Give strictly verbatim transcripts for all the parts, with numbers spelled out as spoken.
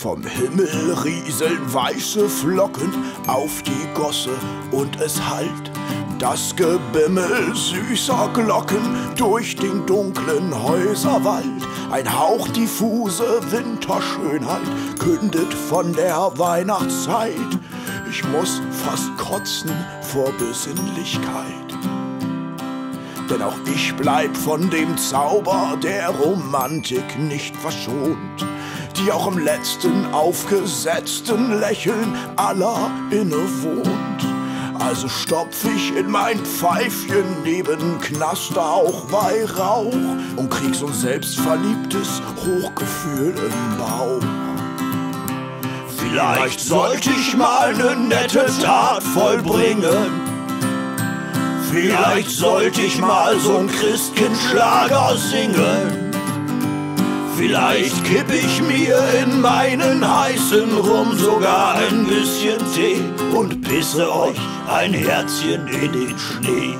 Vom Himmel rieseln weiße Flocken auf die Gosse und es hallt das Gebimmel süßer Glocken durch den dunklen Häuserwald. Ein Hauch diffuse Winterschönheit kündet von der Weihnachtszeit. Ich muss fast kotzen vor Besinnlichkeit. Denn auch ich bleib von dem Zauber der Romantik nicht verschont, die auch im letzten aufgesetzten Lächeln aller innewohnt. Also stopf ich in mein Pfeifchen neben Knaster auch Weihrauch und krieg so ein selbstverliebtes Hochgefühl im Bauch. Vielleicht sollte ich mal ne nette Tat vollbringen. Vielleicht sollte ich mal so'n Christkindschlager singen. Vielleicht kipp ich mir in meinen heißen Rum sogar ein bisschen Tee und pisse euch ein Herzchen in den Schnee.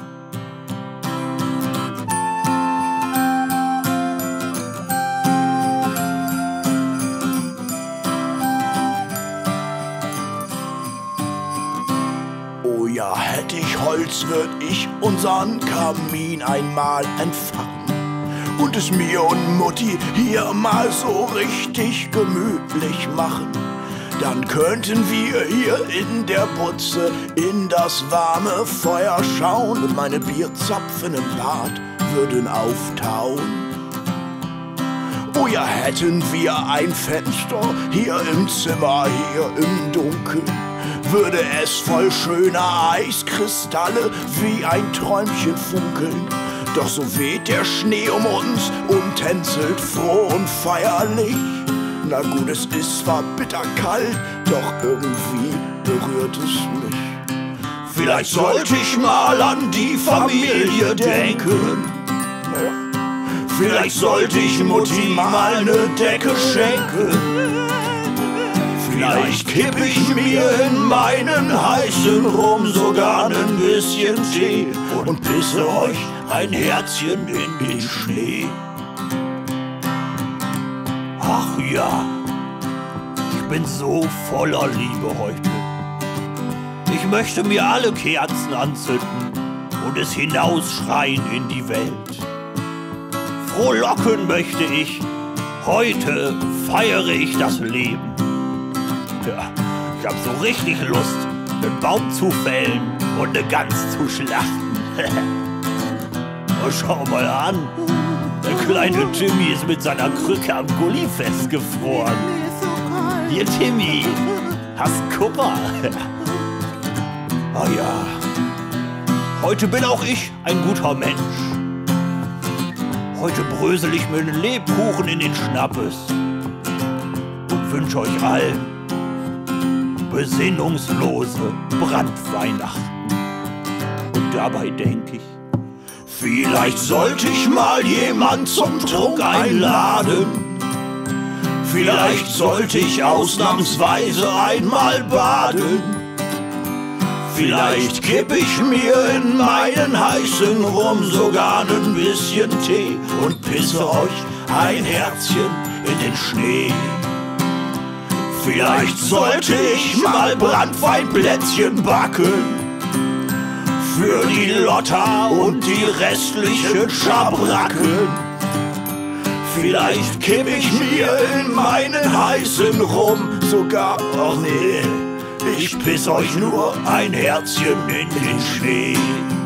Oh ja, hätte ich Holz, würd ich unseren Kamin einmal entfachen und es mir und Mutti hier mal so richtig gemütlich machen. Dann könnten wir hier in der Butze in das warme Feuer schauen und meine Bierzapfen im Bad würden auftauen. Oh ja, hätten wir ein Fenster hier im Zimmer, hier im Dunkeln, würde es voll schöner Eiskristalle wie ein Träumchen funkeln. Doch so weht der Schnee um uns und tänzelt froh und feierlich. Na gut, es ist zwar bitterkalt, doch irgendwie berührt es mich. Vielleicht sollte ich mal an die Familie denken. Vielleicht sollte ich Mutti mal ne Decke schenken. Vielleicht kipp ich mir in meinen heißen Rum sogar ein bisschen Tee und pisse euch ein Herzchen in den Schnee. Ach ja, ich bin so voller Liebe heute. Ich möchte mir alle Kerzen anzünden und es hinausschreien in die Welt. Frohlocken möchte ich, heute feiere ich das Leben. Ja, ich hab so richtig Lust, einen Baum zu fällen und eine Gans zu schlachten. Oh, schau mal an, der kleine Timmy ist mit seiner Krücke am Gully festgefroren. Hier, Timmy, hast Kummer? Oh ja, heute bin auch ich ein guter Mensch. Heute brösel ich mir einen Lebkuchen in den Schnappes und wünsche euch allen besinnungslose Brandweihnachten. Und dabei denke ich, vielleicht sollte ich mal jemand zum Trunk einladen. Vielleicht sollte ich ausnahmsweise einmal baden. Vielleicht kipp ich mir in meinen heißen Rum sogar ein bisschen Tee und pisse euch ein Herzchen in den Schnee. Vielleicht sollte ich mal Branntweinplätzchen backen für die Lotta und die restlichen Schabracken. Vielleicht kipp ich mir in meinen heißen Rum sogar, oh nee, ich piss euch nur ein Herzchen in den Schnee.